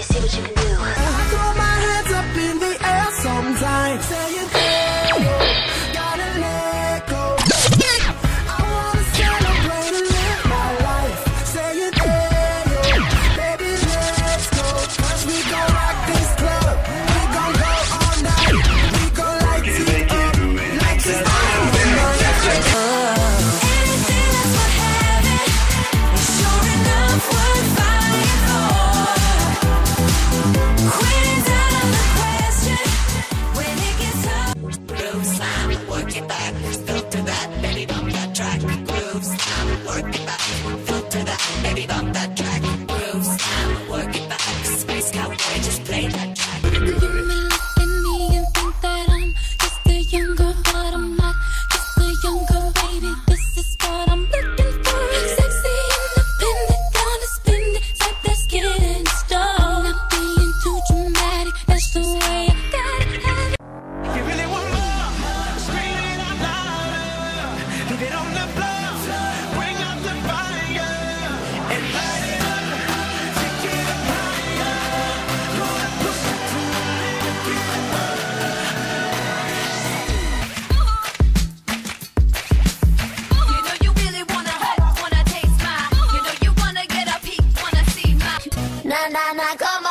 see what you can do. I throw my hands up in the air sometimes, saying, hey, gotta let go. I wanna celebrate and live my life, saying, hey, baby, let's go. 'Cause we gon' rock this club, we gon' go all night, we gon' light it up, like it's Anything that's what having is sure enough worth fighting for. Quitting's out of the question when it gets tough. Groove slam, work it back, filter that, baby bump that track. Groove slam, work it back, filter that, baby bump that track. Groove slam, work it back, Space Cowboy, just play that track. You may look at me and think that I'm just a younger, but I'm not just a younger baby. This is what I'm looking for. Sexy, independent, gonna spend it, type that's getting stalled. Not being too dramatic, that's the way I gotta have it. you really want more, scream it out louder, leave it on the floor, bring out the fire, and light it up, take it up higher, gonna push it to get it You know you really wanna taste my. You know you wanna get a peek, wanna see my. Nah, nah, nah, come